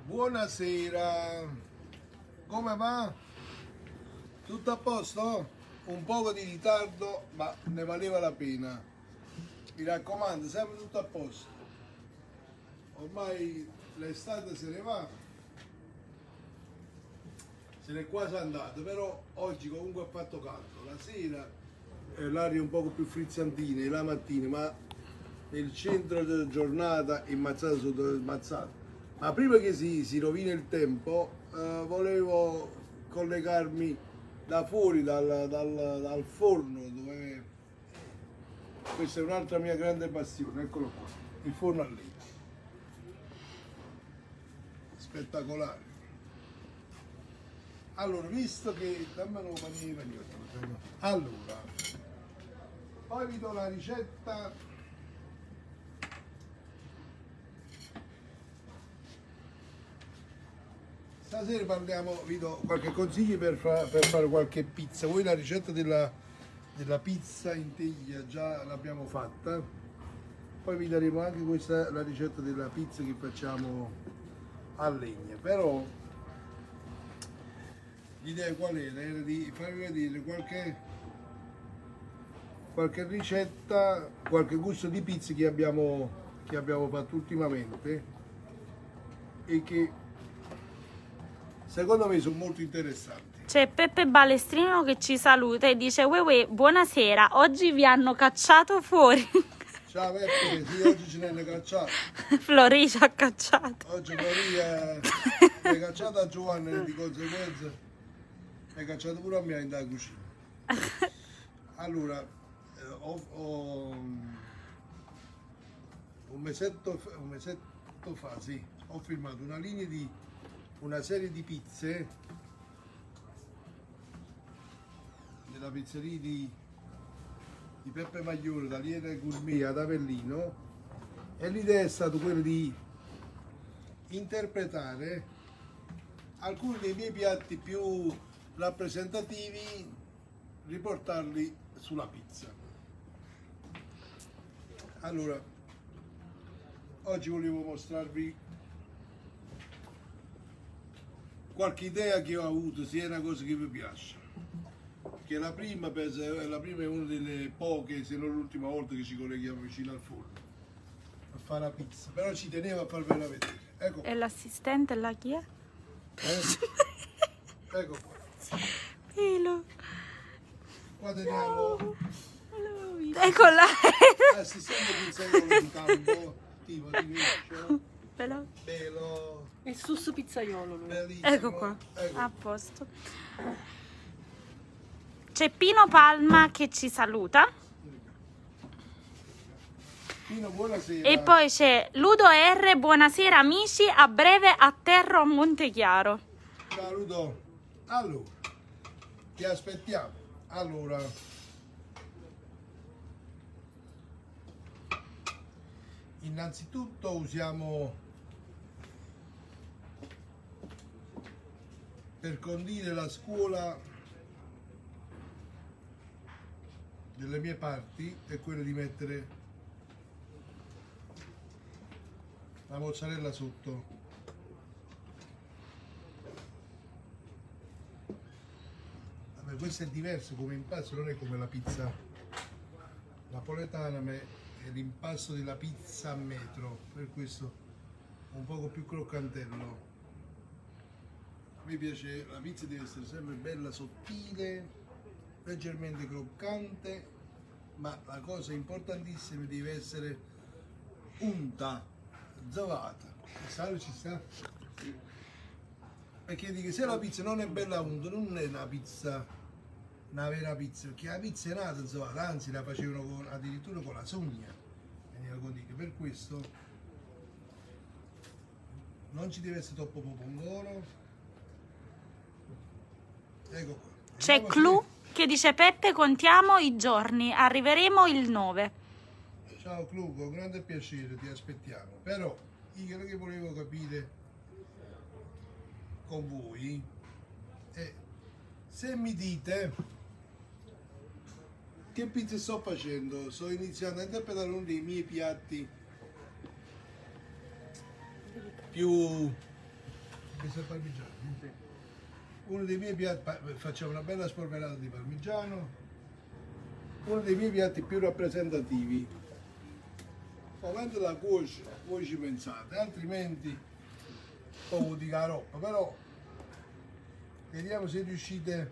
Buonasera, come va? Tutto a posto? Un poco di ritardo, ma ne valeva la pena. Mi raccomando, sempre tutto a posto. Ormai l'estate se ne va, se n'è quasi andato, però oggi comunque ha fatto caldo. La sera l'aria è un poco più frizzantina, la mattina, ma nel centro della giornata immazzato sotto il mazzato. Ma prima che si rovini il tempo, volevo collegarmi da fuori, dal forno, dove questa è un'altra mia grande passione, eccolo qua, il forno a legna. Spettacolare. Allora, visto che... dammelo panino, allora, poi vi do la ricetta. Stasera parliamo, vi do qualche consiglio per fare qualche pizza. Voi la ricetta della pizza in teglia già l'abbiamo fatta, poi vi daremo anche questa, la ricetta della pizza che facciamo a legna. Però l'idea qual era? Era di farvi vedere qualche ricetta, qualche gusto di pizza che abbiamo fatto ultimamente e che secondo me sono molto interessanti. C'è Peppe Balestrino che ci saluta e dice: uè, buonasera, oggi vi hanno cacciato fuori. Ciao Peppe, sì, oggi ce ne hanno cacciato. Flori ci ha cacciato. Oggi Flori è cacciato a Giovanni e di conseguenza è cacciato pure a me in da cucina. Allora, un mesetto fa, sì, ho firmato una serie di pizze della pizzeria di Peppe Maglione, Daniele Gourmet ad Avellino, e l'idea è stata quella di interpretare alcuni dei miei piatti più rappresentativi, riportarli sulla pizza. Allora, oggi volevo mostrarvi qualche idea che ho avuto, se è una cosa che vi piace. Che la prima è una delle poche, se non l'ultima volta che ci colleghiamo vicino al forno a fare la pizza, però ci tenevo a farvela vedere. Ecco. E l'assistente là chi è? Ecco qua. Pelo. Qua teniamo Eccola. l'assistente pizzaiolo di campo, tipo di pesce, pelo. Il susso pizzaiolo lui. Bellissimo. Ecco qua, Ecco. a posto. C'è Pino Palma che ci saluta. Pino, buonasera. E poi c'è Ludo R, buonasera amici, a breve atterro a Montechiaro. Ciao Ludo. Allora, ti aspettiamo. Allora, innanzitutto usiamo, per condire la scuola delle mie parti, è quello di mettere la mozzarella sotto. Vabbè, questo è diverso come impasto, non è come la pizza napoletana, ma è l'impasto della pizza a metro, per questo un poco più croccantello. A me piace, la pizza deve essere sempre bella sottile, leggermente croccante, ma la cosa importantissima deve essere unta, zavata. Il sale ci sta? Perché dico, se la pizza non è bella unta, non è una pizza, una vera pizza, perché la pizza è nata zavata, anzi la facevano addirittura con la sogna, per questo non ci deve essere troppo popongolo. Ecco qua. C'è Clu che dice: Peppe, contiamo i giorni, arriveremo il 9. Ciao Clu, con grande piacere ti aspettiamo, però io quello che volevo capire con voi è se mi dite che pizza sto facendo. Sto iniziando a interpretare uno dei miei piatti più Questo è parmigiano. Uno dei miei piatti, facciamo una bella spolverata di parmigiano, uno dei miei piatti più rappresentativi. Poi quando la cuoci, voi ci pensate, altrimenti poco di roba, però vediamo se riuscite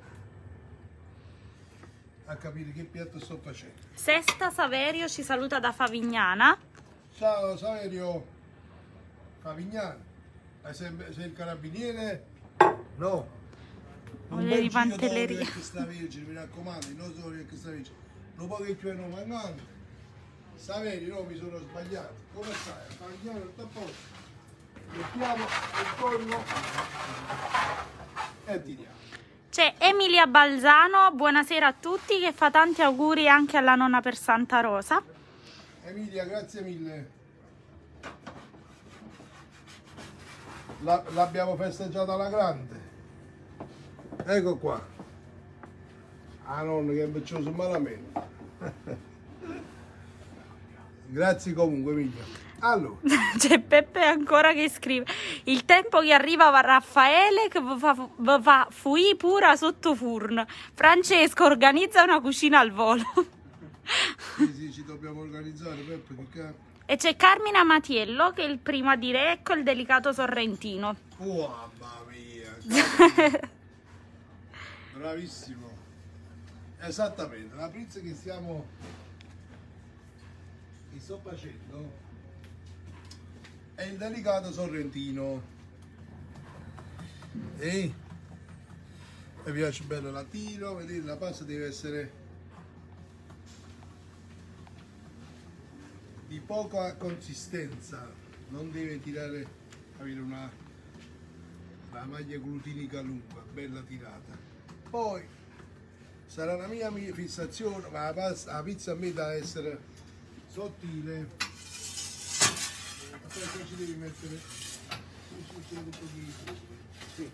a capire che piatto sto facendo. Sesta Saverio ci saluta da Favignana. Ciao Saverio Favignano, sei il carabiniere? No. Voglio di giro Pantelleria. d'olio che sta vergine, mi raccomando, il nostro olio che sta vergine. Non può che più non mancando. Saverio, no, mi sono sbagliato. Come stai? Favignano, tutto a posto. Mettiamo il forno e tiriamo. C'è Emilia Balzano, buonasera a tutti, che fa tanti auguri anche alla nonna per Santa Rosa. Emilia, grazie mille. L'abbiamo festeggiata alla grande. Ecco qua. Ah nonno che è invecchioso malamente. Grazie comunque Emilia. Allora. C'è Peppe ancora che scrive: il tempo che arriva va Raffaele che vi fa fui pura sotto furno. Francesco organizza una cucina al volo. Sì, ci dobbiamo organizzare Peppe, perché... E c'è Carmina Matiello che è il primo a dire ecco il delicato sorrentino. Oh mamma mia. Bravissimo. Esattamente, la pizza che sto facendo è il delicato sorrentino. E mi piace bello latino, vedete la pasta deve essere di poca consistenza, non deve tirare, avere una maglia glutinica lunga, bella tirata. Poi sarà una mia fissazione, ma la pizza a me deve essere sottile. Poi ci devi mettere un pochino. Sì.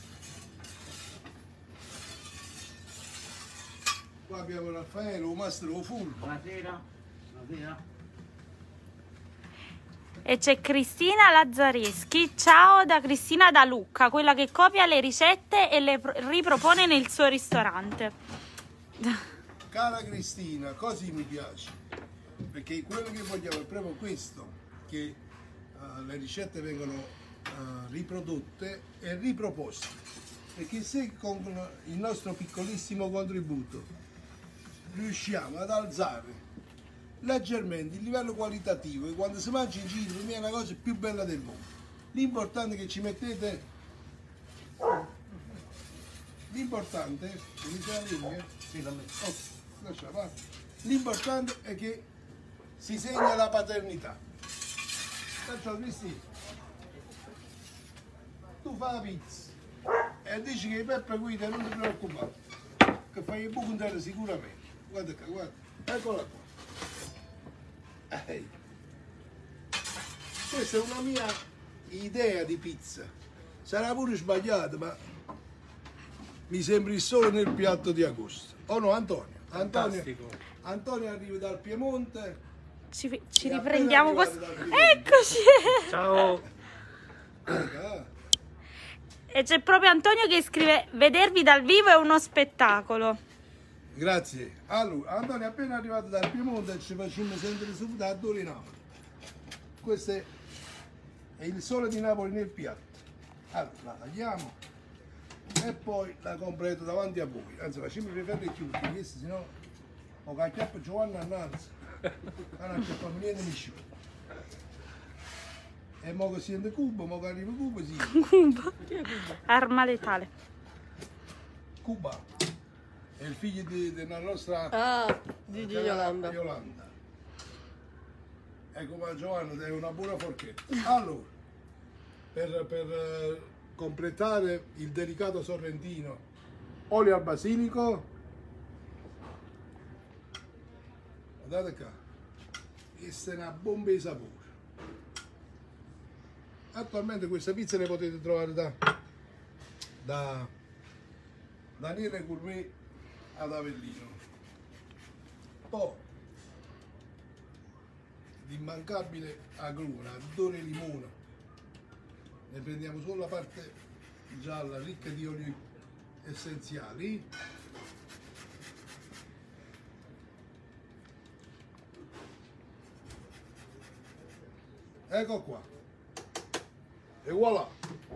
Qua abbiamo Raffaele, un mastro full. Buonasera. Buonasera. E c'è Cristina Lazzareschi, ciao da Cristina da Lucca, quella che copia le ricette e le ripropone nel suo ristorante. Cara Cristina, così mi piace, perché quello che vogliamo è proprio questo, che le ricette vengono riprodotte e riproposte, perché se con il nostro piccolissimo contributo riusciamo ad alzare leggermente il livello qualitativo, e quando si mangia in giro per me è la cosa più bella del mondo. L'importante è che ci mettete, l'importante l'importante è che si segna la paternità. Perciò Cristina, tu fai la pizza e dici che Peppe guida, non ti preoccupare, che fai il buco intero sicuramente. Guarda qua, guarda, eccola qua. Questa è una mia idea di pizza, sarà pure sbagliata, ma mi sembra il sole nel piatto di agosto. Oh no, Antonio? Antonio arriva dal Piemonte. Ci È riprendiamo appena questo. arrivato dal Piemonte. Eccoci! Ciao. E c'è proprio Antonio che scrive: vedervi dal vivo è uno spettacolo. Grazie. Allora, Antonio è appena arrivato dal Piemonte e ci facciamo sentire subito a Dori Napoli. Questo è il sole di Napoli nel piatto. Allora, la tagliamo e poi la completo davanti a voi. Anzi, facciamo i ferri chiusi, perché se no ho cacchiato Giovanna annanzi. Ma non c'è proprio niente di più. E mo che siete Cuba, mo che arriva Cuba, sì. Arma letale. Cuba è il figlio della nostra di Yolanda. Yolanda. Ecco qua Giovanna, è una buona forchetta. Allora, per completare il delicato sorrentino, olio al basilico, guardate qua, questa è una bomba di sapore. Attualmente questa pizza le potete trovare da Daniele Gourmet ad Avellino. Poi l'immancabile agruma, odore limone. Ne prendiamo solo la parte gialla ricca di oli essenziali. Ecco qua. E voilà.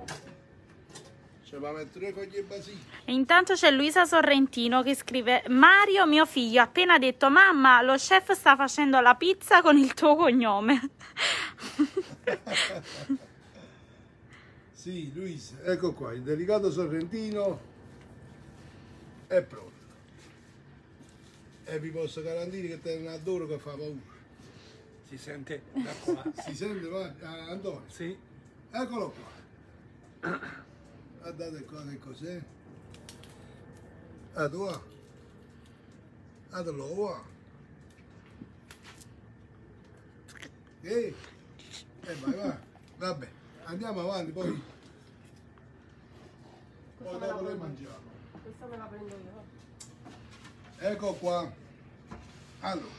Ci va a mettere con gli basilici. E intanto c'è Luisa Sorrentino che scrive: Mario, mio figlio, ha appena detto: mamma, lo chef sta facendo la pizza con il tuo cognome. Sì, Luisa, ecco qua, il delicato Sorrentino è pronto. E vi posso garantire che te ne adoro che fa paura. Si sente da qua. Si sente, va? Antonio? Sì. Eccolo qua. Guardate qua che cos'è. Guarda, guardalo qua. E vai. Vabbè, andiamo avanti, poi dopo le mangiamo. Questa me la prendo io. Ecco qua. Allora,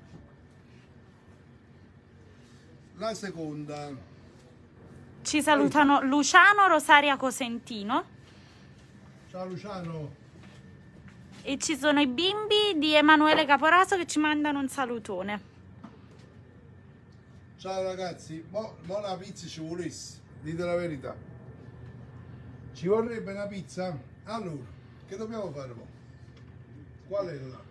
la seconda. Ci salutano Luciano, Rosaria Cosentino Ciao Luciano. e ci sono i bimbi di Emanuele Caporaso che ci mandano un salutone. Ciao ragazzi, mo la pizza ci volesse, dite la verità. Ci vorrebbe una pizza? Allora, che dobbiamo fare mo? Qual è la?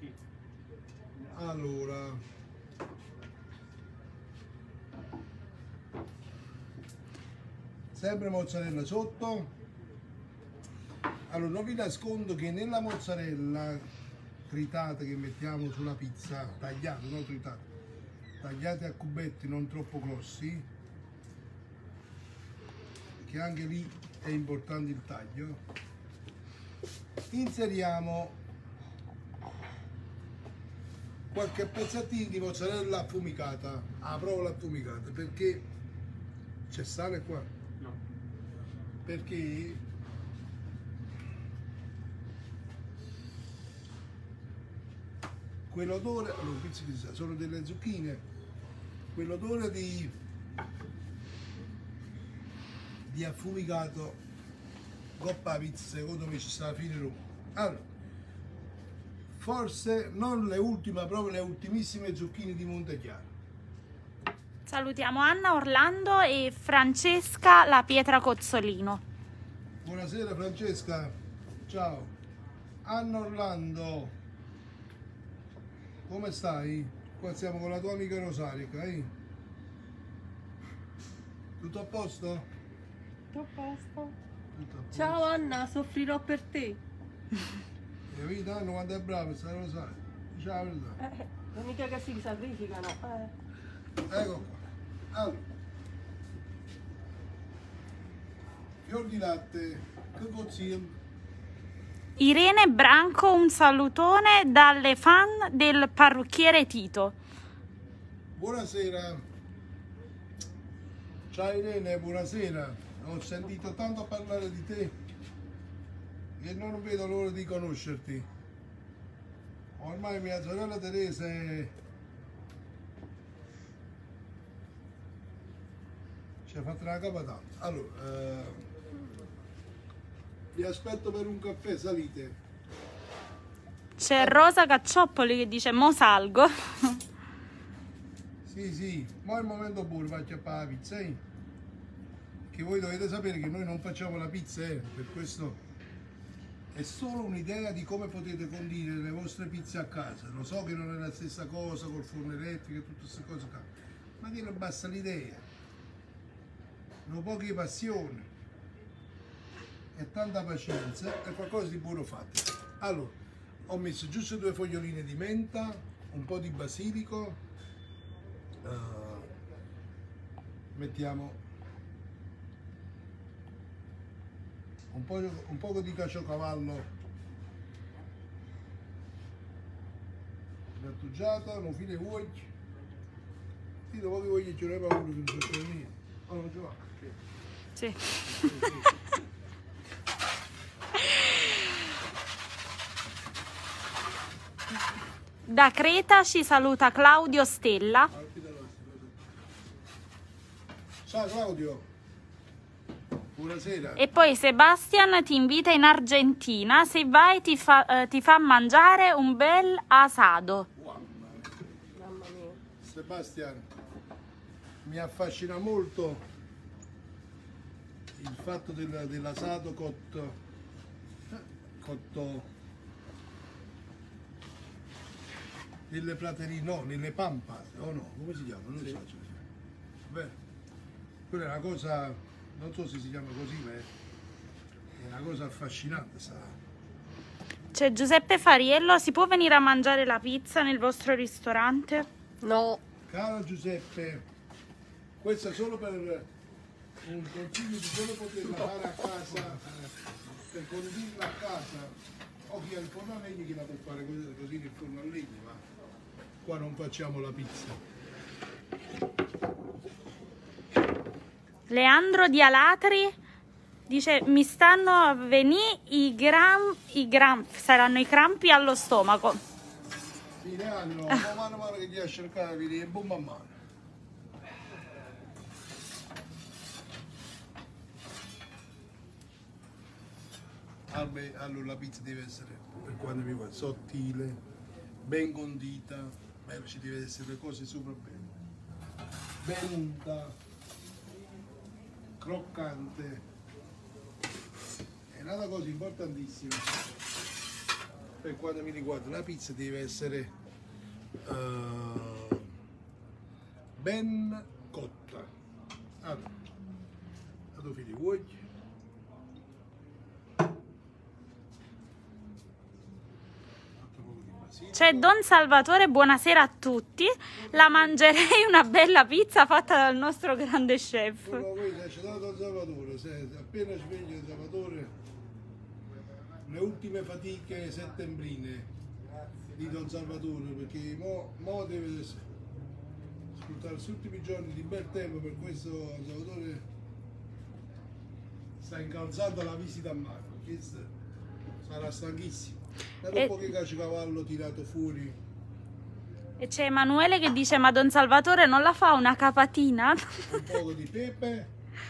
Allora, sempre mozzarella sotto. Allora, non vi nascondo che nella mozzarella tritata che mettiamo sulla pizza, tagliata, non tritata, tagliate a cubetti non troppo grossi, che anche lì è importante il taglio, inseriamo qualche pezzettino di mozzarella affumicata, a provola affumicata, perché c'è sale qua? No. Perché quell'odore, allora pizza che si sa, sono delle zucchine, quell'odore di affumicato coppa pizza secondo me ci sta alla fine Roma. Allora, forse non le ultime, proprio le ultimissime zucchine di Montechiaro. Salutiamo Anna Orlando e Francesca La Pietra Cozzolino. Buonasera Francesca, ciao. Anna Orlando, come stai? Qua siamo con la tua amica Rosaria, Tutto a posto? Tutto a posto. Tutto a posto. Ciao Anna, soffrirò per te. Capito Anna quanto è brava sta Rosaria? Ciao, la verità. Non mica che si sacrificano. Ecco qua. Allora, fior di latte, che consiglio? Irene Branco, un salutone dalle fan del parrucchiere Tito. Buonasera. Ciao Irene, buonasera. Ho sentito tanto parlare di te che non vedo l'ora di conoscerti. Ormai mia sorella Teresa ci ha fatto una capa tanto. Allora, vi aspetto per un caffè, salite. C'è Rosa Caccioppoli che dice: mo salgo. Sì, ma è il momento buono per acchiappare la pizza, Che voi dovete sapere che noi non facciamo la pizza, per questo è solo un'idea di come potete condire le vostre pizze a casa. Lo so che non è la stessa cosa col forno elettrico e tutte queste cose qua, ma che non basta l'idea, non poche passione e tanta pazienza e qualcosa di buono fate. Allora, ho messo giusto 2 foglioline di menta, un po' di basilico, mettiamo un po' di caciocavallo grattugiato, non fine vuoi. Sì, dopo che voglio girare paura che non c'è niente. Oh, non ce va. Sì. Da Creta ci saluta Claudio Stella. Ciao Claudio. Buonasera. E poi Sebastian ti invita in Argentina, se vai ti fa mangiare un bel asado. Wow. Mamma mia. Sebastian, mi affascina molto il fatto dell'asado cotto nelle praterie, no, nelle pampas, o no, come si chiama? Non so. Beh, quella è una cosa, non so se si chiama così, ma è una cosa affascinante. C'è Giuseppe Fariello, si può venire a mangiare la pizza nel vostro ristorante? No. Caro Giuseppe, questo è solo per un consiglio di come poterla fare a casa, per condividerla a casa. O chi ha il forno a legna che la può fare così nel forno a legna, ma qua non facciamo la pizza. Leandro di Alatri dice mi stanno a venire saranno i crampi allo stomaco. Fine anno, mano a mano che ti a cercare di venire buon man mano. Allora la pizza deve essere, per quanto mi riguarda, sottile, ben condita, ci deve essere le cose sopra bene, ben unta, croccante. È un'altra cosa importantissima per quanto mi riguarda, la pizza deve essere ben cotta. Allora, la tua figlia vuoi? C'è Don Salvatore, buonasera a tutti. La mangerei una bella pizza fatta dal nostro grande chef. C'è Don Salvatore, appena sveglio Salvatore, le ultime fatiche settembrine di Don Salvatore, perché mo deve sfruttare gli ultimi giorni di bel tempo, per questo Don Salvatore sta incalzando la visita a mare, perché sarà stanchissimo. Da dopo che cavallo tirato fuori. E c'è Emanuele che dice ma Don Salvatore non la fa una capatina? Un poco di pepe.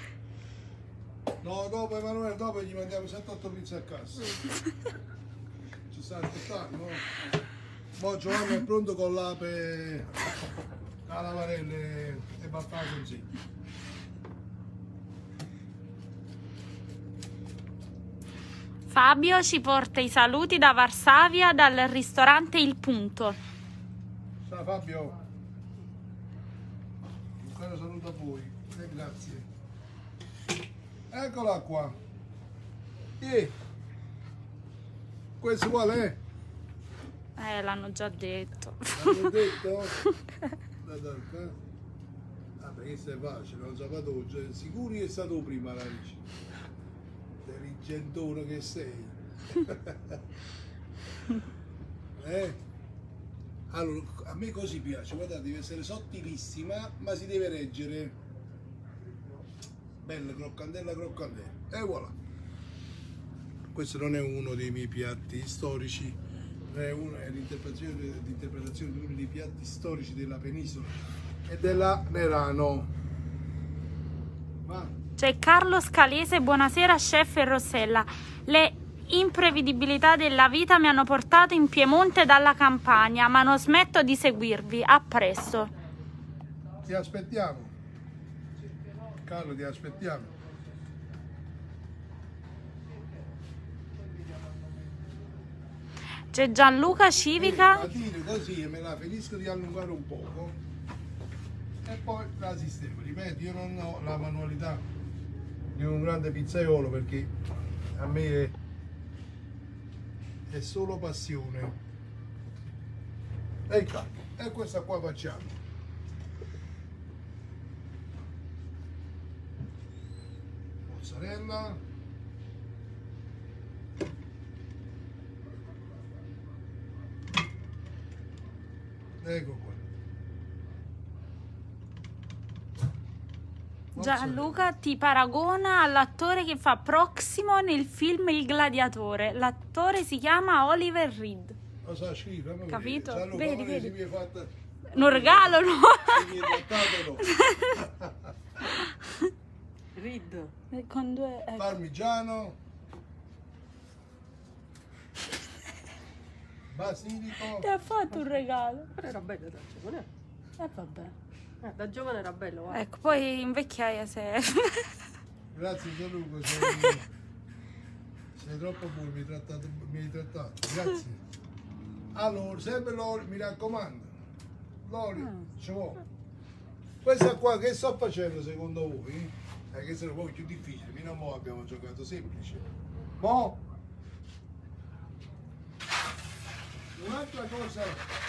No, dopo Emanuele, dopo gli mandiamo 7-8 pizze a casa. Ci sta aspettando, no? Mo Giovanni è pronto con l'ape, la lavarella e battaglia così. Fabio ci porta i saluti da Varsavia dal ristorante Il Punto. Ciao Fabio, un caro saluto a voi e grazie. Eccola qua. Questo qual è? L'hanno già detto. L'hanno detto? Vabbè, questo è facile, non sapevo, sicuro che è stato prima la ricetta. Intelligentone che sei. Allora, a me così piace, guardate, deve essere sottilissima, ma si deve reggere. Bella croccantella croccantella. E voilà. Questo non è uno dei miei piatti storici, è l'interpretazione di uno dei piatti storici della penisola e della Nerano. Va. C'è Carlo Scalese, buonasera chef e Rossella. Le imprevedibilità della vita mi hanno portato in Piemonte dalla Campania, ma non smetto di seguirvi. A presto. Ti aspettiamo. Carlo, ti aspettiamo. C'è Gianluca Civica. La tiro così e me la finisco di allungare un poco e poi la sistemo. Ripeto, io non ho la manualità di un grande pizzaiolo perché a me è solo passione. Ecco, e questa qua facciamo. Mozzarella. Ecco qua. Gianluca ti paragona all'attore che fa Proximo nel film Il Gladiatore. L'attore si chiama Oliver Reed. Lo sa scrivere, capito? Gianluca, Vedi, vedi. vedi. Si mi è fatta... Un regalo, no? Si mi è trattato, no. Rid. Con due... ecco. parmigiano, basilico. Ti ha fatto un regalo. Però era bello da giovane. Vabbè. Da giovane era bello, guarda. Ecco, poi in vecchiaia se... Grazie Gianluca, sei troppo buono, mi hai trattato, grazie. Allora, sempre l'olio, mi raccomando, l'olio ci vuole. Questa qua che sto facendo secondo voi? Che sono poi più difficili, fino a mo' abbiamo giocato semplice. Mo' un'altra cosa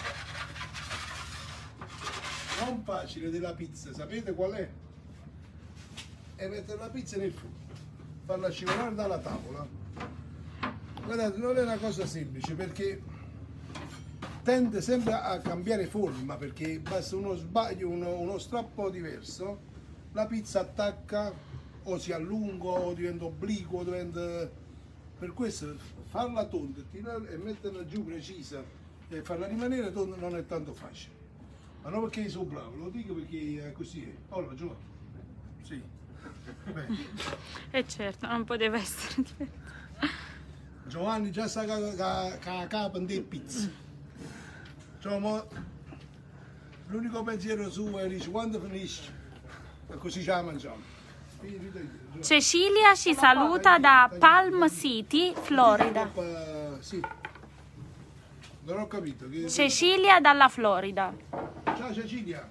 non facile della pizza, sapete qual è? È mettere la pizza nel forno, farla scivolare dalla tavola. Guardate, non è una cosa semplice perché tende sempre a cambiare forma, perché basta uno sbaglio, uno strappo diverso, la pizza attacca o si allunga o diventa obliquo, diventa... Per questo farla tonda e metterla giù precisa e farla rimanere tonda non è tanto facile. Ma non perché sono bravo, lo dico perché è così. Allora, Giovanni. Sì. Bene. E certo, non poteva essere diverso. Giovanni già sa che capo di pizza. Cioè, l'unico pensiero suo è dice quando finisce e così ce la mangiamo. Cecilia ci saluta da Palm City, Florida. Sì. Non ho capito. Cecilia dalla Florida. Ciao Cecilia.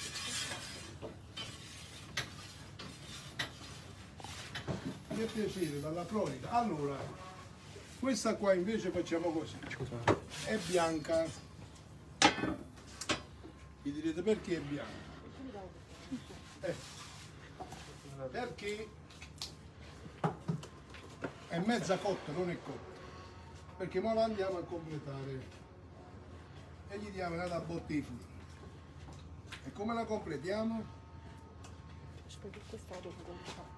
Che piacere, dalla Florida. Allora, questa qua invece facciamo così. È bianca. Vi direte perché è bianca? Perché è mezza cotta, non è cotta. Perché ora la andiamo a completare. E gli diamo una botta di fumo. E come la completiamo? Aspetta, questa la devo comprare.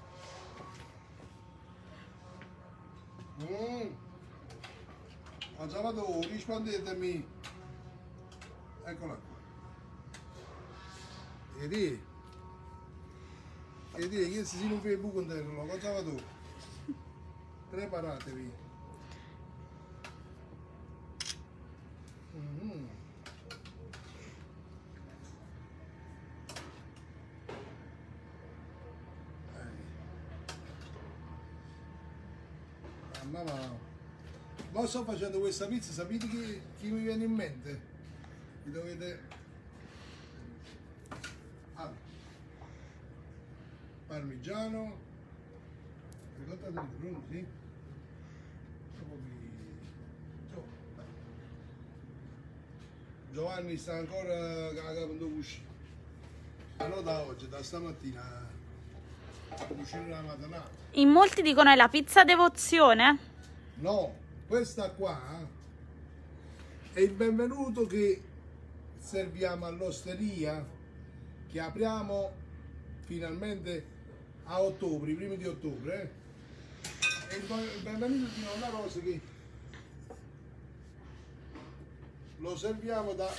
A Salvatore, rispondetemi. Eccola qua. Vedi? Vedi, che si non fa il buco interno, con Salvatore. Preparatevi. Ma sto facendo questa pizza, sapete chi mi viene in mente? Vi dovete... Allora, parmigiano, ricotta di bruno, sì? Giovanni sta ancora cagando uscire. Allora da oggi, da stamattina, cucino la mattinata. In molti dicono è la pizza devozione? No, questa qua è il benvenuto che serviamo all'osteria, che apriamo finalmente a ottobre, i primi di ottobre. E il benvenuto di Nonna Rosa che lo serviamo da...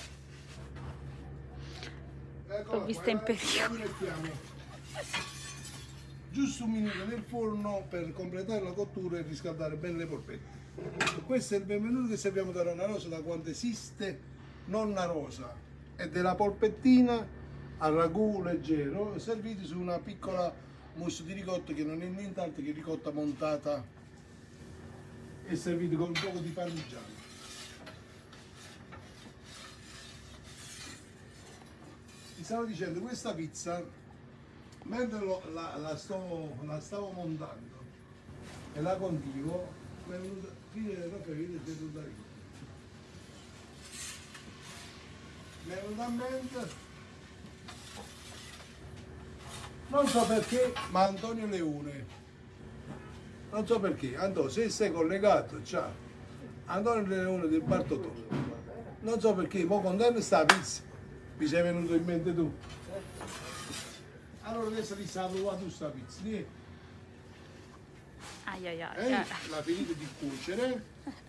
Eccola L'ho vista qua, in la periodo. mettiamo giusto un minuto nel forno per completare la cottura e riscaldare bene le polpette. Questo è il benvenuto che serviamo da Nonna Rosa, da quando esiste Nonna Rosa. È della polpettina a ragù leggero, serviti su una piccola mousse di ricotta che non è nient'altro che ricotta montata e serviti con un po' di parmigiano. Ti stavo dicendo, questa pizza, mentre la stavo montando e la condivo, mi è venuta a mente, non so perché, ma Antonio Leone, non so perché, Antonio, se sei collegato, ciao, Antonio Leone del Bartotò, non so perché, ma quando sta pizza, mi sei venuto in mente tu. Allora adesso ti sta provando sta pizza, Ai ai ai. la finite di cuocere,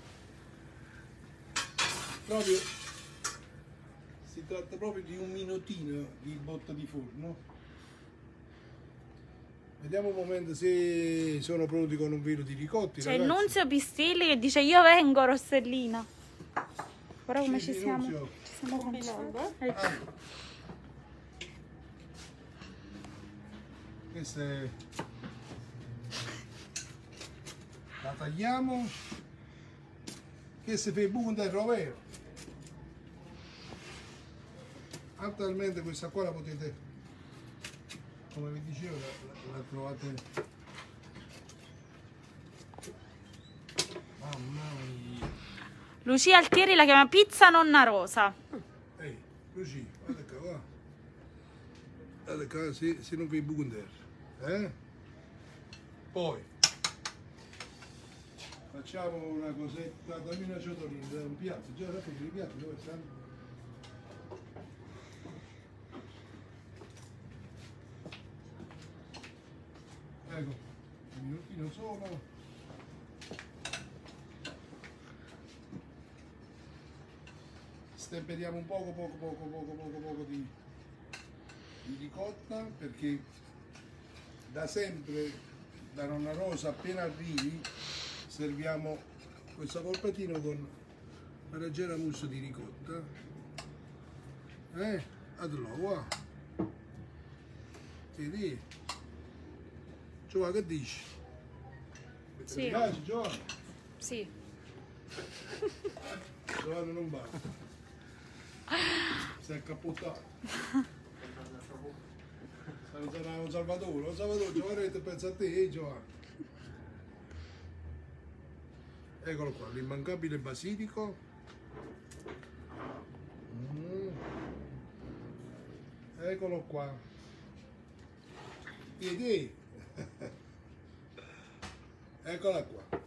proprio, si tratta proprio di un minutino di botta di forno. Vediamo un momento se sono pronti con un velo di ricotti. C'è il ragazzi. Nunzio Pistilli che dice io vengo Rossellina. Guarda come Sì, ci siamo Nunzio. Combinando, eh? Ecco. Questa è... la tagliamo. Questa è il buco del rovero. Attualmente questa qua la potete, come vi dicevo, la trovate. Mamma mia. Lucia Altieri la chiama pizza nonna Rosa. Ehi, così, guarda qua, va. Guarda qua, se non vi buco in terra. Poi facciamo una cosetta, dammi una ciotolina, da un piatto, già da i piatti dove stanno? Ecco, un minutino solo. Stemperiamo un poco di ricotta, perché da sempre da nonna Rosa appena arrivi serviamo questo polpettino con una leggera mousse di ricotta. Adlo, qua. Vedi? Giovanni, che dici? Sì. Ti piace, Giovanni? Sì. Giovanni non va. Si è accappottato. Sarà un Salvatore, Giovanni pensa a te, Giovanni. Eccolo qua, l'immancabile basilico. Eccolo qua. Vedi? Eccola qua.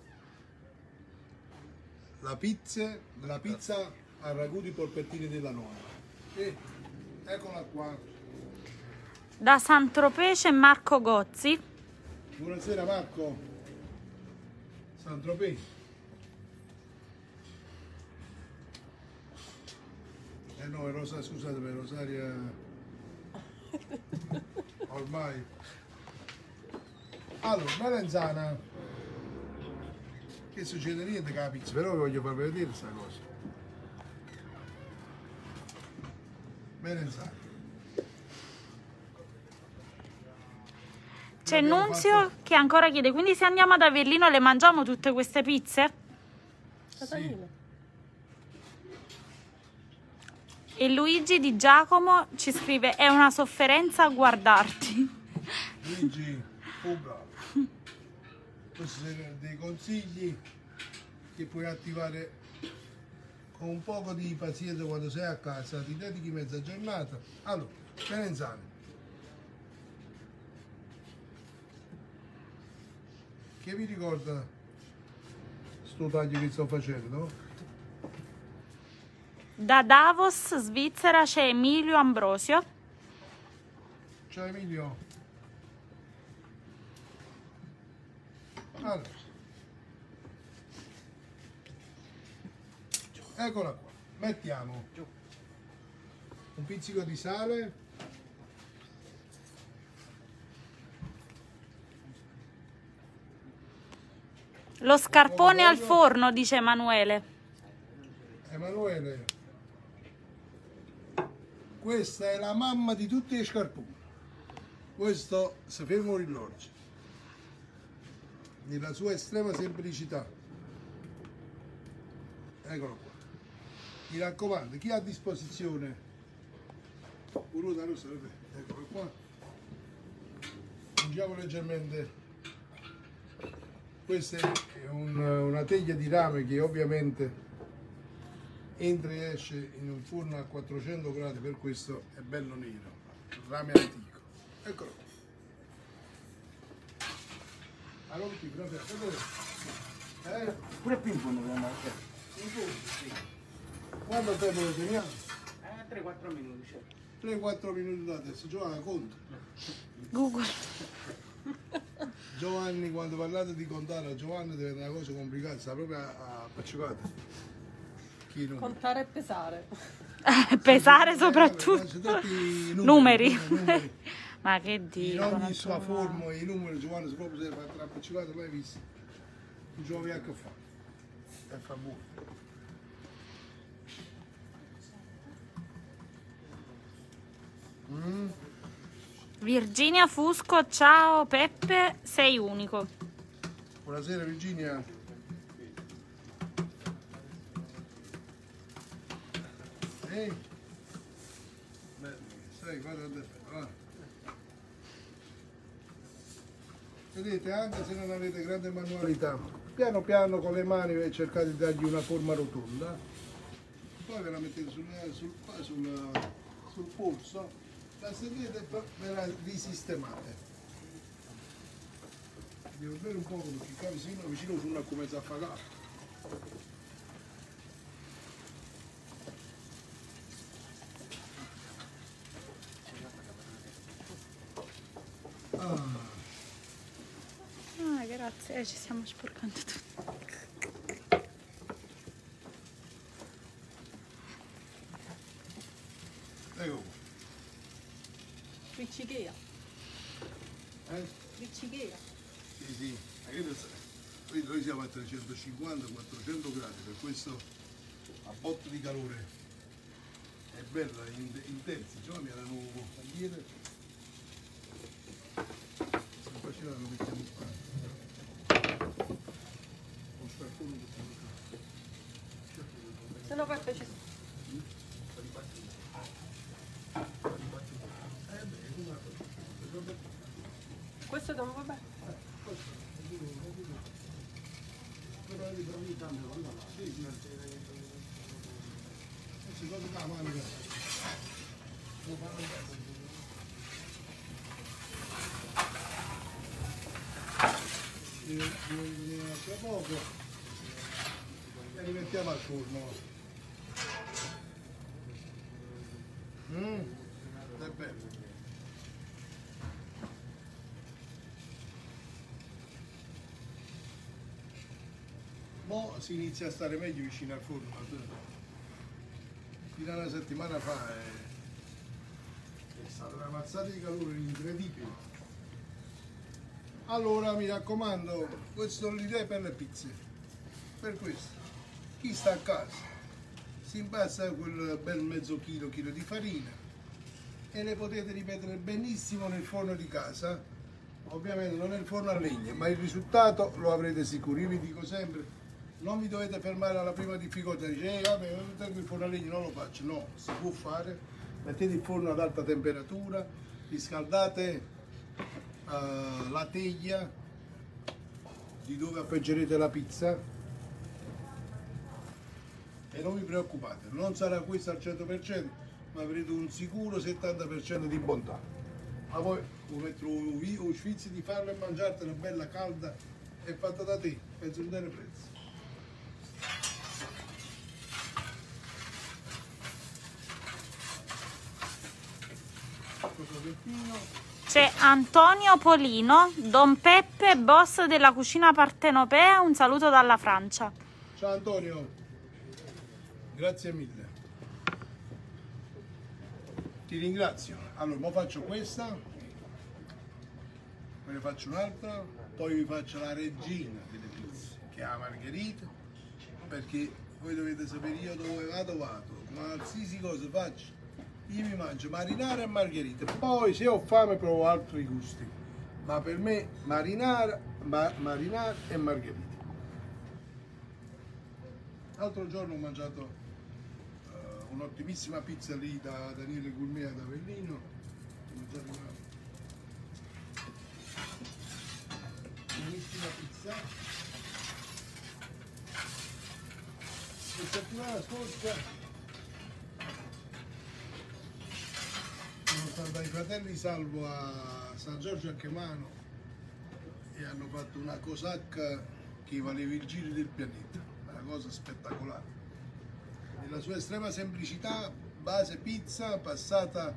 La pizza al ragù di polpettini della nonna. Eccola qua. Da Saint-Tropez c'è Marco Gozzi. Buonasera Marco. Saint-Tropez. No, è Rosaria, scusatemi, Rosaria. Ormai. Allora, Marenzana. Che succede niente con la pizza, però vi voglio far vedere questa cosa. Marenzana. C'è Nunzio che ancora chiede, quindi se andiamo ad Avellino le mangiamo tutte queste pizze? Casalino. E Luigi di Giacomo ci scrive, è una sofferenza a guardarti. Luigi, bravo. Questi sono dei consigli che puoi attivare con un poco di pazienza quando sei a casa, ti dedichi mezza giornata. Allora, Marenzana. Che vi ricorda sto taglio che sto facendo? Da Davos, Svizzera, c'è Emilio Ambrosio. Ciao Emilio. Allora. Eccola qua. Mettiamo un pizzico di sale. Lo scarpone al forno, dice Emanuele. Emanuele, questa è la mamma di tutti gli scarponi. Questo si fermo l'orologio nella sua estrema semplicità. Eccolo qua. Mi raccomando, chi ha a disposizione una rosa, eccolo qua. Mangiamo leggermente. Questa è una teglia di rame che ovviamente entra e esce in un forno a 400 gradi, per questo è bello nero, rame antico. Eccolo qua. Allora, Pure ping pong dobbiamo andare. sì. Quanto tempo lo teniamo? 3-4 minuti. 3-4 minuti da adesso. Giovanni, conta. Google. Giovanni, quando parlate di contare, Giovanni deve essere una cosa complicata, sta proprio a pacciocata. Chi non... Contare e pesare. Pesare soprattutto. Numeri. Numeri. Ma che In dicono? ogni sua insomma? forma, i numeri, Giovanni, se proprio si è fatto rappaccicata, l'hai visto? Non ci vuoi a che fare. E fa buono. Virginia Fusco, ciao Peppe, sei unico. Buonasera Virginia. Ehi. Bello, sai, guarda va. Vedete, anche se non avete grande manualità, piano piano con le mani cercate di dargli una forma rotonda, poi ve la mettete sul polso, la stendete e poi ve la risistemate. Devo bere un po' perché qua vicino sono come zaffagato. Ah, grazie, ci stiamo sporcando tutti. Ecco. Pizzichea. Pizzichea. Sì, sì. Qui noi siamo a 350-400 gradi, per questo a botte di calore è bella, intensa. Già mi erano ieri. Se poi ce la mettiamo qua. Con qualcuno che Se no Peppe ci questo non va bene. Tra poco e li mettiamo al forno. È bello. Mo si inizia a stare meglio vicino al forno. Fino a una settimana fa è stata una mazzata di calore incredibile. Allora mi raccomando, questa è l'idea per le pizze. Per questo, chi sta a casa si impasta quel bel mezzo chilo di farina e le potete ripetere benissimo nel forno di casa. Ovviamente non è il forno a legna, ma il risultato lo avrete sicuro. Io vi dico sempre, non vi dovete fermare alla prima difficoltà, dice vabbè, non tengo il forno a legna, non lo faccio. No, si può fare. Mettete il forno ad alta temperatura, riscaldate la teglia di dove appoggerete la pizza e non vi preoccupate, non sarà questo al 100%, ma avrete un sicuro 70% di bontà. Ma poi mettere un sfizio di farlo e mangiartela bella calda e fatta da te, penso di dare prezzo. C'è Antonio Polino, Don Peppe, boss della cucina partenopea, un saluto dalla Francia. Ciao Antonio, grazie mille. Ti ringrazio. Allora, ora faccio questa, poi ne faccio un'altra, poi vi faccio la regina delle pizze, che è la margherita, perché voi dovete sapere io dove vado, qualsiasi cosa faccio, io mi mangio marinara e margherita, poi se ho fame provo altri gusti, ma per me marinara e margherita. L'altro giorno ho mangiato un'ottimissima pizza lì da Daniele Gourmet ad Avellino, ho mangiato una buonissima pizza. La settimana scorsa sono stato dai fratelli Salvo a San Giorgio a Chiamano e hanno fatto una cosacca che valeva il giro del pianeta, una cosa spettacolare. Nella sua estrema semplicità, base pizza, passata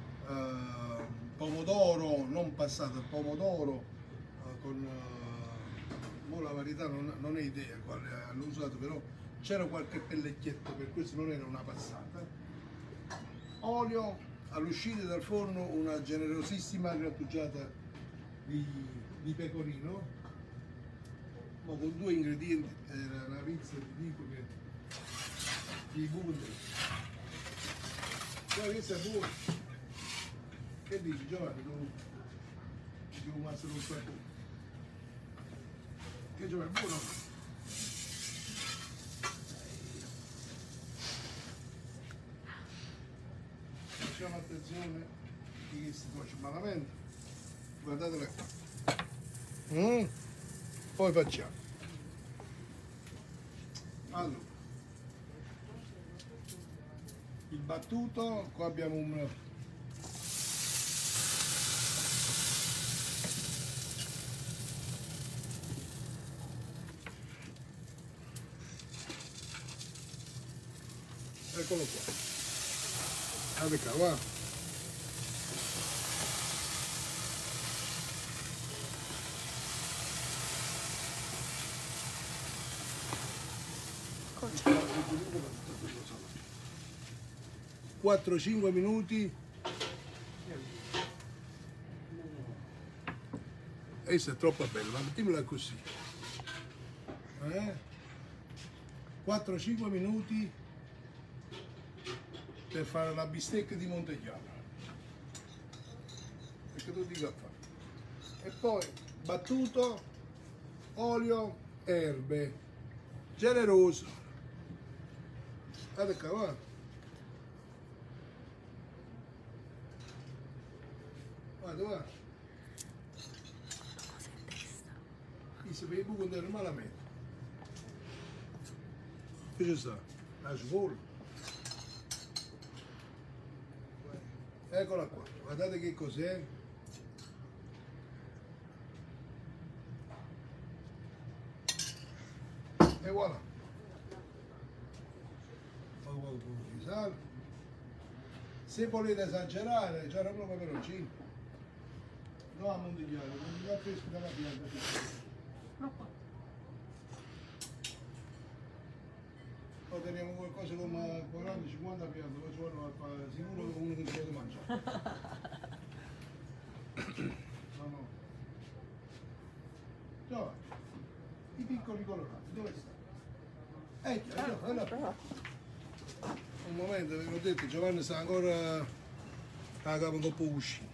pomodoro, non passata, pomodoro con la varietà non è idea quale hanno usato, però c'era qualche pellecchietto, per questo non era una passata. Olio, all'uscita dal forno una generosissima grattugiata di pecorino, ma con due ingredienti, era una pizza di tipo che di punte. Guarda, questa è buona. Che dici Giovanni? Devo massare un po'. Che Giovanni, è buono? Facciamo attenzione che si cuoce malamente. Guardatela qua. Poi facciamo. Allora, il battuto, qua abbiamo un eccolo qua. Guarda qua, va. Cosa? 4-5 minuti. Questa è troppo bella, ma mettiamola così. 4-5 minuti per fare la bistecca di Montegliano. Perché tu dica fare. E poi battuto, olio, erbe, generoso. Guarda qua, va. Guarda, guarda. Qui si vede un po' malamente. Che ci sta? La cipolla. Eccola qua, guardate che cos'è. E voilà. Poi un po' di sale. Se volete esagerare, c'era proprio peperoncino. No a Montigliano, non fresco dalla pianta. Poi teniamo qualcosa come 40-50 piante, poi ci vogliono sicuro che uno che si può mangiare. No, no. Giovanni, i piccoli colorati, dove sta? Un momento, avevo detto, Giovanni sta ancora a capo un po' uscito.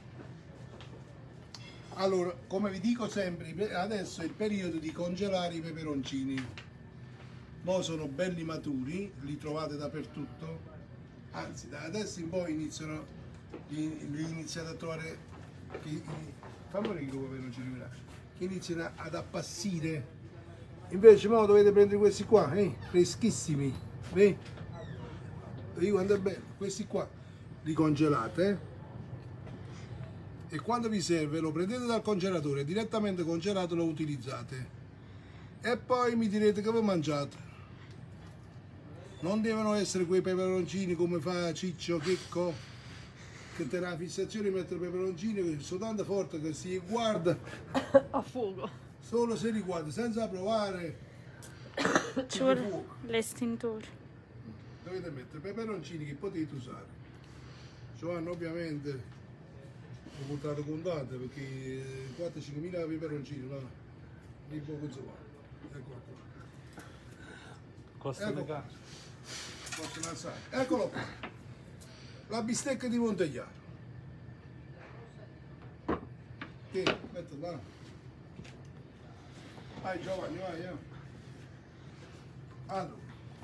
Allora, come vi dico sempre, adesso è il periodo di congelare i peperoncini. Mo sono belli maturi, li trovate dappertutto, anzi da adesso in poi li iniziate a trovare, fammi che peperoncini che iniziano ad appassire. Invece mo dovete prendere questi qua, freschissimi, vedi? Quando è bello, questi qua li congelate. E quando vi serve lo prendete dal congelatore, direttamente congelato lo utilizzate e poi mi direte che voi mangiate. Non devono essere quei peperoncini come fa Ciccio Checco, che te la fissazione di mettere peperoncini che sono tanto forte che si guarda A fuoco. solo se li guarda senza provare. Ci vuole l'estintore. Dovete mettere peperoncini che potete usare. Giovanni ovviamente ho portato contate perché 4-5 mila peperoncini, no? Di poco insomma. Ecco qua. Costano caro. Possono alzare. Eccolo qua. La bistecca di Montegliano. Che? Metto là. Vai Giovanni, vai. Allora.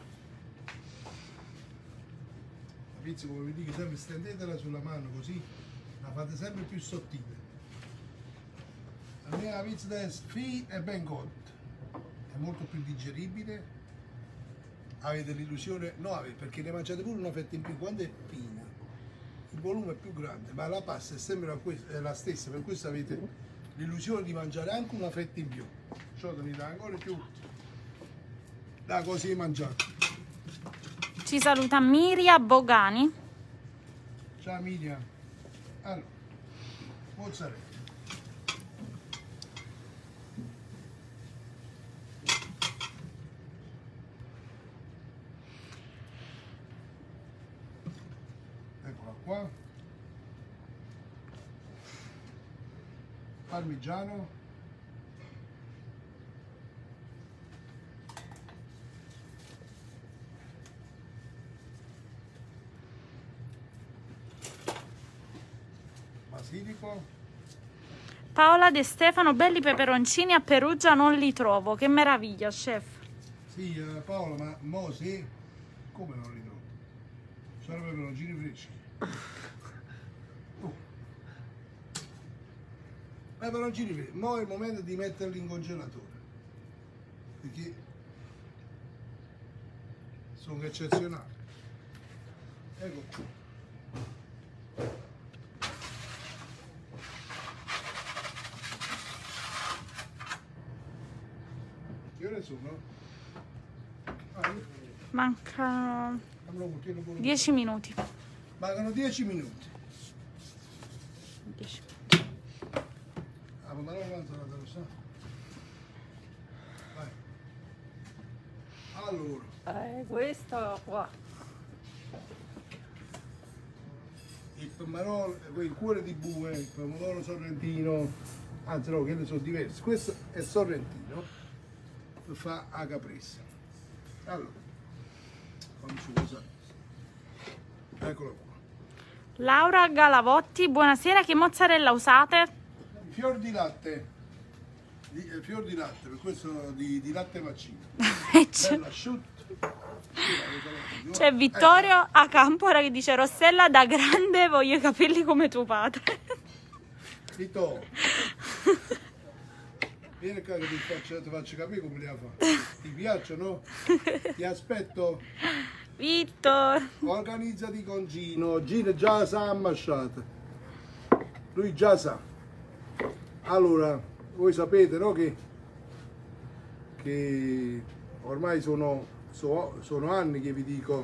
La pizza, come vi dico sempre, stendetela sulla mano così la fate sempre più sottile. La mia pizza adesso è ben cotta, è molto più digeribile. Avete l'illusione, no, perché ne mangiate pure una fetta in più quando è fina, il volume è più grande, ma la pasta è sempre la stessa, per questo avete l'illusione di mangiare anche una fetta in più. Ciò mi dà ancora più da così mangiate. Ci saluta Miria Bogani. Ciao Miriam. Allora, mozzarella. Eccola qua. parmigiano, basilico, Paola De Stefano, belli peperoncini a Perugia non li trovo. Che meraviglia, chef. sì Paolo, ma mo sì, come non li trovo? Sono peperoncini freschi. Peperoncini freschi, mo è il momento di metterli in congelatore, perché sono eccezionali. Ecco qua. Che ore sono? Mancano Mancano 10 minuti. 10 minuti. 10. Ah, ma non avanza la rossa. Vai. Allora, Questo qua. il pomodoro, il cuore di bue, il pomodoro sorrentino, anzi no, che ne sono diversi. Questo è sorrentino, lo fa a caprese. Allora, fammi su cosa. Eccolo qua. Laura Galavotti, buonasera, che mozzarella usate? Fior di latte. Fior di latte, per questo di latte vaccino. Bello asciutto. C'è Vittorio a Campora che dice: Rossella, da grande voglio i capelli come tuo padre. Vito, vieni qua che ti faccio capire come li ha fatti. Ti piacciono? Ti aspetto. Vittor. Organizzati con Gino. Gino già sa ammasciata. Lui già sa. Allora, voi sapete, no, che ormai sono anni che vi dico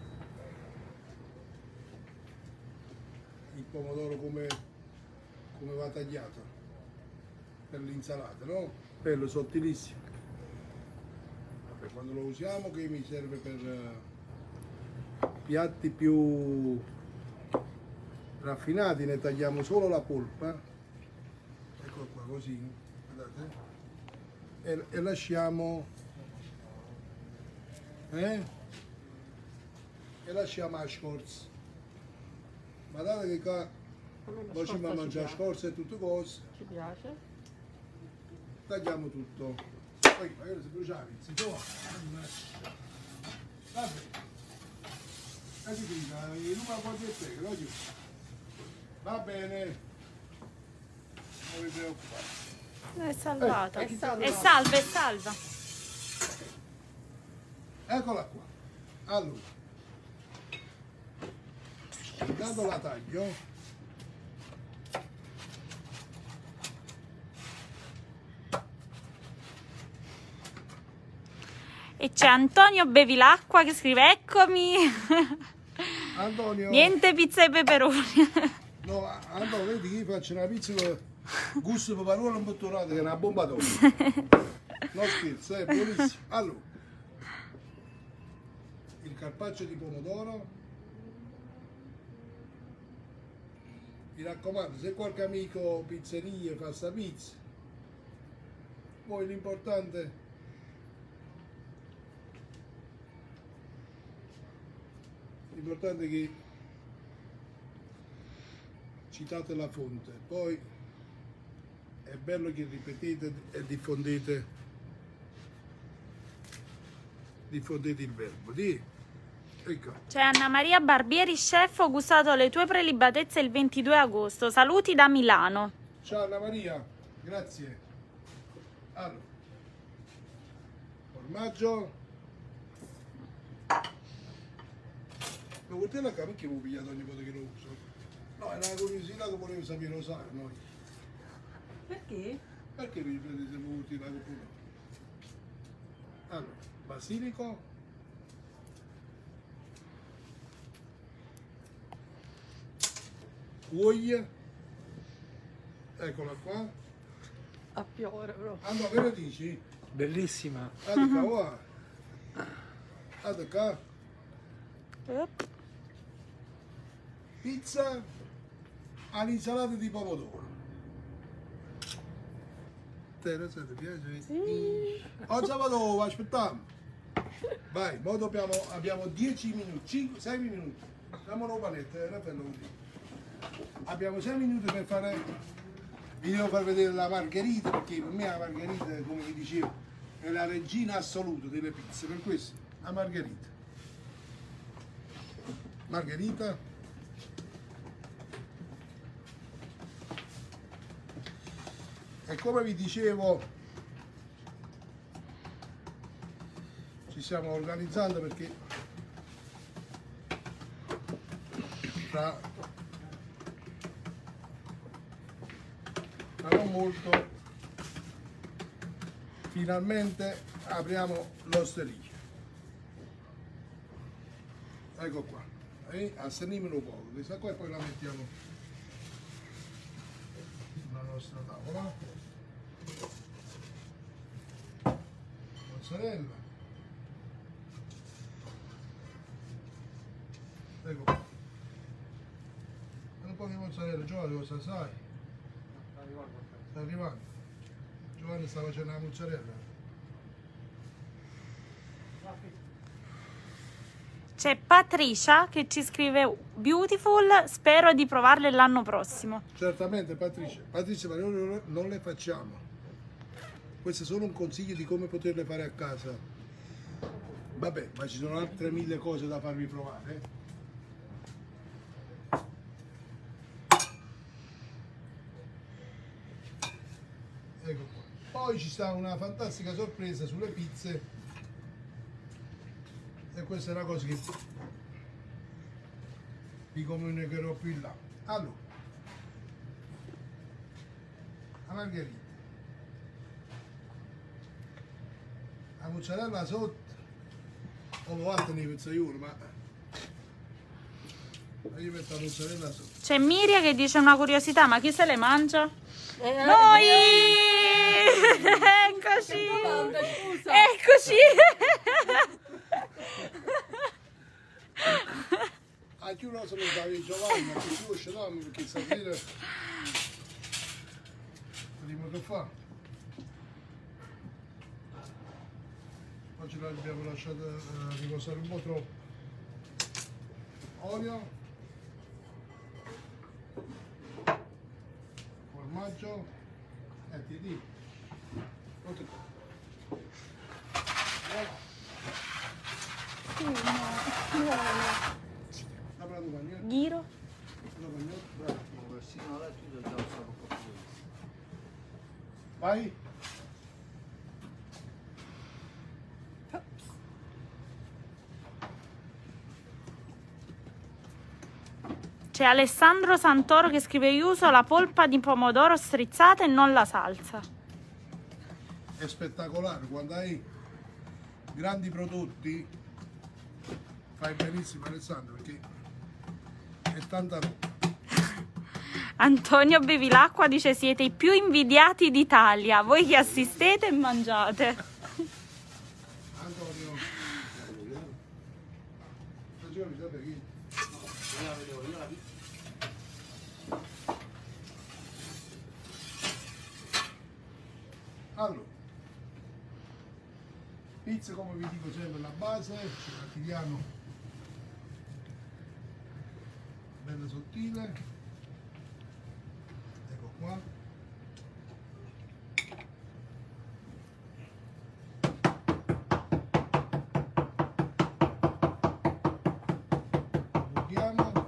il pomodoro come va tagliato per l'insalata, no? Bello sottilissimo. Vabbè, quando lo usiamo che mi serve per piatti più raffinati, ne tagliamo solo la polpa, ecco qua così, guardate, e lasciamo e lasciamo la scorza. Guardate che qua poi ci va a mangiare scorza e tutte cose, Ci piace? tagliamo tutto. Poi magari si brucia la pizza, tu va bene. Così dica, il numero quanto è te, lo dico. Va bene, non vi preoccupate. È salvata. È salva. È salva, è salva. Eccola qua. Allora, intanto la taglio. E c'è Antonio Bevilacqua che scrive: eccomi. Antonio. Niente pizza e peperoni. No, Antonio, vedi che io faccio una pizza con gusto peperone un bottolato che è una bomba d'olio. No scherzo, è buonissimo. Allora, il carpaccio di pomodoro. Mi raccomando, se qualche amico pizzeria fa sta pizza, poi l'importante è che citate la fonte, poi è bello che ripetete e diffondete il verbo. Ecco. C'è Anna Maria Barbieri, chef, ho gustato le tue prelibatezze il 22 agosto. Saluti da Milano. Ciao Anna Maria, grazie. Allora, formaggio. Ma vuol dire che perché mi ho pigliato ogni volta che lo uso? No, è una curiosità che volevo sapere usare noi. Perché? Perché mi prendete utile la cupula? Allora, basilico. Cuoglia. Eccola qua. A piovere però. Allora, che ne dici? Bellissima. Guarda qua. Guarda qua. Pizza all'insalata di pomodoro. te, non so, ti piace? Sì. Oh, Salvatore, aspettiamo. Vai, mo abbiamo 10 minuti, 5, 6 minuti. Diamo una panetta, Raffaello così. Abbiamo 6 minuti per fare. Vi devo far vedere la margherita, perché per me la margherita, come vi dicevo, è la regina assoluta delle pizze, per questo la margherita. Margherita. E come vi dicevo, ci stiamo organizzando perché tra non molto finalmente apriamo l'osteria. Ecco qua, asseniamolo un po', questa qua e poi la mettiamo sulla nostra tavola. Mozzarella. Ecco qua. Un po' di mozzarella, Giovanni, cosa sai? Sta arrivando. Giovanni sta facendo la mozzarella. C'è Patricia che ci scrive beautiful, spero di provarle l'anno prossimo. Certamente Patricia, ma noi non le facciamo. Questo è solo un consiglio di come poterle fare a casa. Vabbè, ma ci sono altre 1000 cose da farvi provare. Ecco qua. Poi ci sta una fantastica sorpresa sulle pizze. E questa è una cosa che vi comunicherò più in là. Allora, la margherita, la mozzarella sotto, o lo fatto nei pizzaioli, ma io metto la mozzarella sotto. C'è Miria che dice una curiosità, ma chi se le mangia? Noi! Eccoci! Scusa! Eccoci! Anche io non so di Giovanni, ma che tu ce l'ho perché sapere prima che fa. Oggi l'abbiamo lasciato riposare un po' troppo. Olio, formaggio e ti dico. Ghiro? Vai. C'è Alessandro Santoro che scrive: io uso la polpa di pomodoro strizzata e non la salsa. È spettacolare, quando hai grandi prodotti fai benissimo Alessandro, perché è tanta roba. Antonio Bevilacqua dice: siete i più invidiati d'Italia, voi che assistete e mangiate. Antonio, allora, pizza come vi dico sempre la base, ce la tiriamo bella sottile, ecco qua. Buttiamo.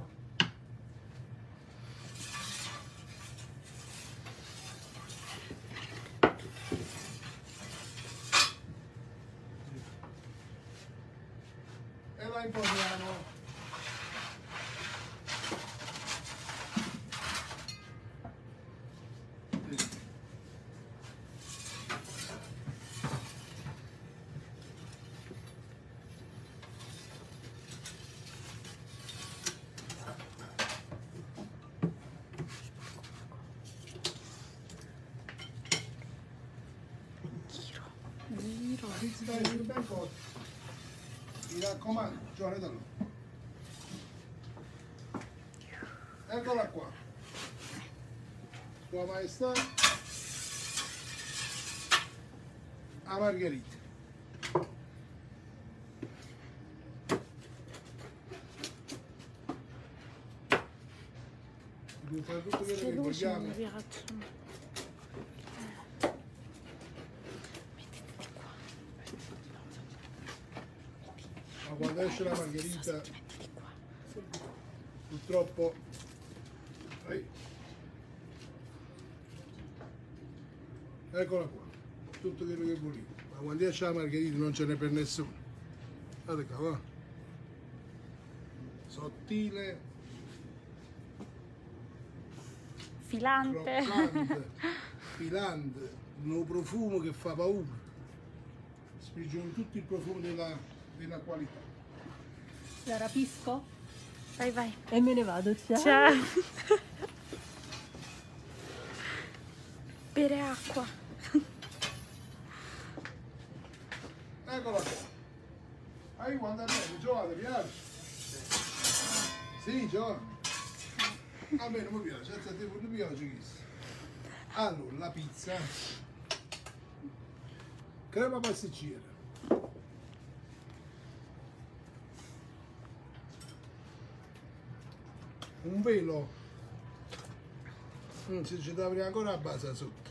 E la imponiamo. Dai, sul ben cotto. Mi raccomando, Giovanni, dallo. Eccola qua. Sua Maestà. la margherita. Devo fare tutto quello Le che luci non vogliamo. mi piacciono. Ma quando esce la margherita, purtroppo eccola qua, tutto quello che volevo. Ma quando esce la margherita non ce n'è per nessuno. Guardate qua, va. Sottile, Filante. croccante, filante, un profumo che fa paura. Sprigiona tutto il profumo della qualità. La rapisco Vai, vai. e me ne vado. Ciao. Ciao. Bere acqua. Eccola qua. Hai quando è bene, Giovanni, piace? Sì, Giovanni. A me non mi piace, senza te non mi piace questo. Allora, la pizza. Crema pasticcera. Un velo. Se ci dà ancora la base sotto.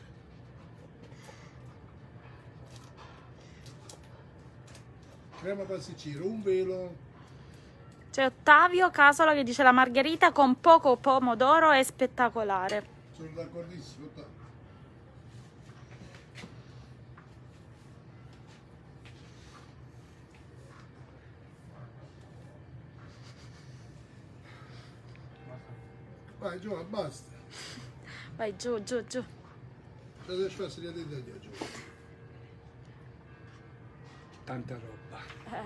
Crema pasticcera, un velo. C'è Ottavio Casola che dice la margherita con poco pomodoro è spettacolare. Sono d'accordissimo. Ottavio. Vai Giovanni, basta. Vai giù, giù, giù. Cosa devi fare se li attenti a Giovanni? Tanta roba.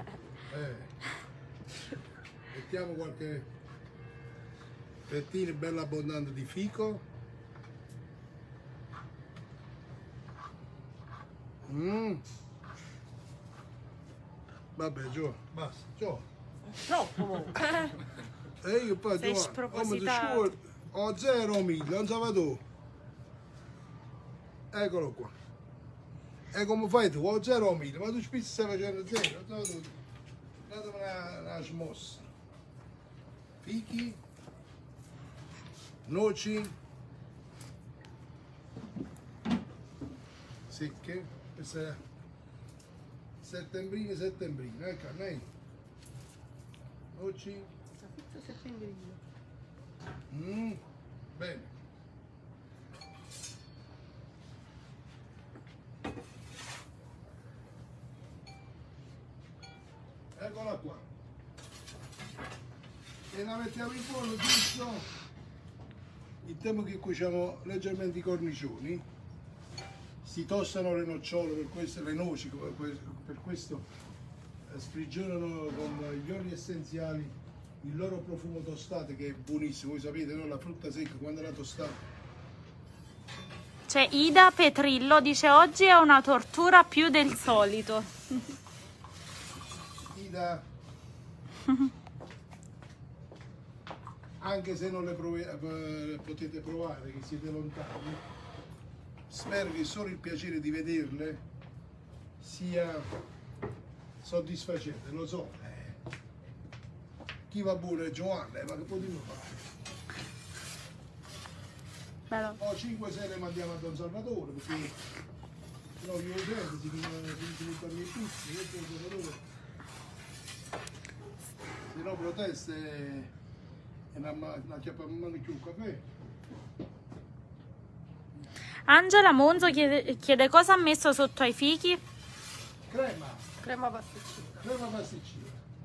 Mettiamo qualche fettine bello abbondante di fico. Vabbè Giovanni, basta. Giovanni. Troppo. E io poi Sei Giovanni, spropositato. ho 0 mille, non so tu. Eccolo qua. E come fai tu? Ho 0 mille, ma tu spizzi stai facendo 0, non so tu. Datemi una smossa. Fichi, noci, secche, queste settembrine, ecco, lei. Noci. Bene. Eccola qua. E la mettiamo in forno giusto il tempo che cuociamo leggermente i cornicioni. Si tossano le nocciole, per questo, le noci, per questo sprigionano con gli oli essenziali il loro profumo tostato che è buonissimo. Voi sapete, no? La frutta secca quando la tostata. C'è Ida Petrillo, dice oggi è una tortura più del solito. Ida, anche se non le potete provare, che siete lontani, spero che solo il piacere di vederle sia soddisfacente, lo so. Chi va buono è Giovanna, ma che potremmo fare? Bello. O 5-6 le mandiamo a Don Salvatore, perché se no gli utenti si buttano i pizzi, questo è Don Salvatore. Se no proteste e una chiappa mano più un caffè. Angela Monzo chiede cosa ha messo sotto ai fichi. Crema pasticcera. Crema pasticcera.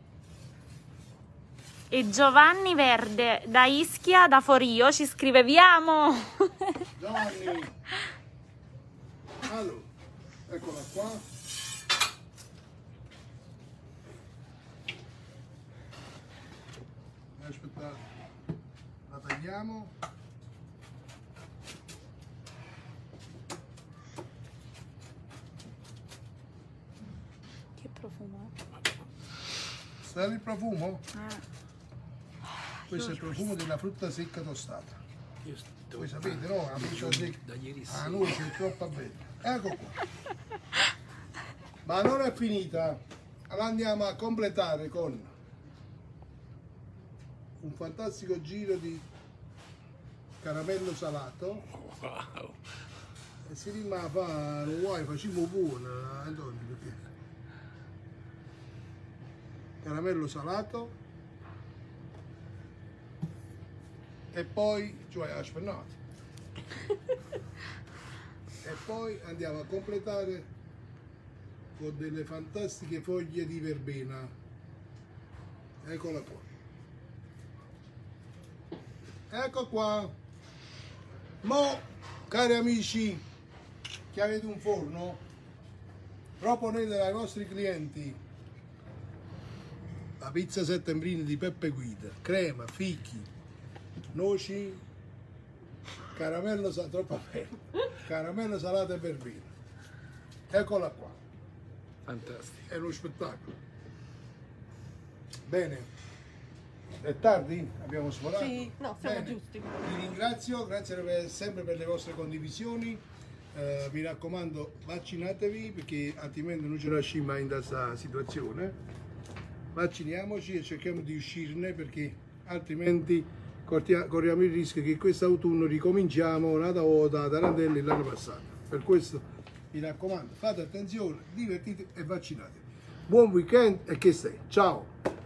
E Giovanni Verde da Ischia, da Forio, ci scrive vi amo. Giovanni. Allora, eccola qua. Aspettate, la tagliamo. Che profumo. Stai il profumo? Ah. Questo è il profumo della frutta secca tostata. Io Voi sapete, no? La frutta secca. da ieri Ah, sera. noi è troppo bella. Ecco qua. Ma non è finita, la andiamo a completare con un fantastico giro di caramello salato. Wow. E se rimane fa, non vuoi, facciamo buono, Antonio, perché caramello salato e poi, cioè aspennato. E poi andiamo a completare con delle fantastiche foglie di verbena. Eccola qua. Ecco qua. Mo, cari amici che avete un forno, proponete ai vostri clienti la pizza settembrina di Peppe Guida, crema, fichi, noci, caramello caramello salato e verbena. Eccola qua. Fantastico. È uno spettacolo. Bene. È tardi? Abbiamo sforato? Sì, no, siamo Bene. giusti. Vi ringrazio, grazie sempre per le vostre condivisioni. Mi raccomando, vaccinatevi perché altrimenti non ce la scima in questa situazione. Vacciniamoci e cerchiamo di uscirne perché altrimenti corriamo il rischio che quest'autunno ricominciamo una volta da tarantelli l'anno passato. Per questo mi raccomando, fate attenzione, divertitevi e vaccinatevi. Buon weekend e che stai. Ciao!